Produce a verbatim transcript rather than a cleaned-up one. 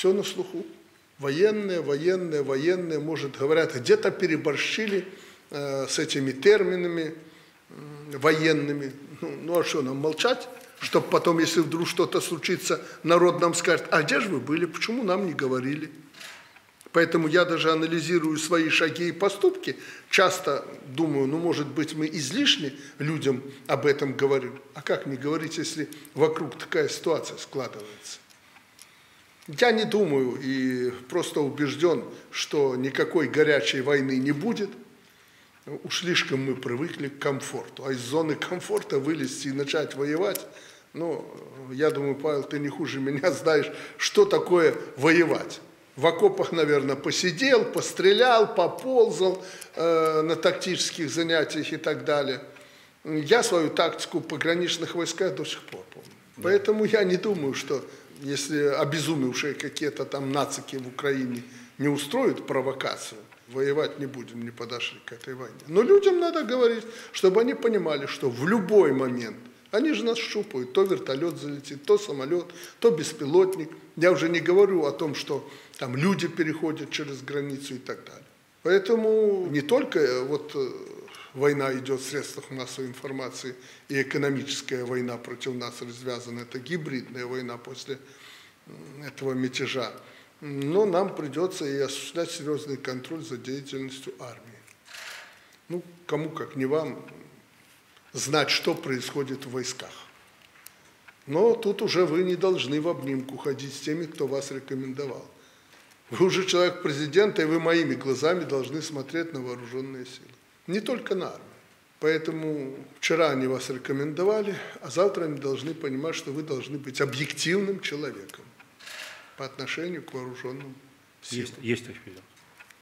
все на слуху. Военные, военные, военные, может, говорят, где-то переборщили э, с этими терминами э, военными. Ну, ну а что, нам молчать? Чтобы потом, если вдруг что-то случится, народ нам скажет, а где же вы были, почему нам не говорили? Поэтому я даже анализирую свои шаги и поступки, часто думаю, ну, может быть, мы излишне людям об этом говорим. А как не говорить, если вокруг такая ситуация складывается? Я не думаю и просто убежден, что никакой горячей войны не будет. Уж слишком мы привыкли к комфорту. А из зоны комфорта вылезти и начать воевать, ну, я думаю, Павел, ты не хуже меня знаешь, что такое воевать. В окопах, наверное, посидел, пострелял, поползал э, на тактических занятиях и так далее. Я свою тактику в пограничных войсках до сих пор помню. Да. Поэтому я не думаю, что если обезумевшие какие-то там нацики в Украине не устроят провокацию, воевать не будем, не подошли к этой войне. Но людям надо говорить, чтобы они понимали, что в любой момент, они же нас щупают, то вертолет залетит, то самолет, то беспилотник. Я уже не говорю о том, что там люди переходят через границу и так далее. Поэтому не только вот война идет в средствах массовой информации и экономическая война против нас развязана, это гибридная война после этого мятежа, но нам придется и осуществлять серьезный контроль за деятельностью армии. Ну, кому как не вам знать, что происходит в войсках. Но тут уже вы не должны в обнимку ходить с теми, кто вас рекомендовал. Вы уже человек президента, и вы моими глазами должны смотреть на вооруженные силы. Не только на армию. Поэтому вчера они вас рекомендовали, а завтра они должны понимать, что вы должны быть объективным человеком по отношению к вооруженным силам. Есть, есть, Товарищ президент.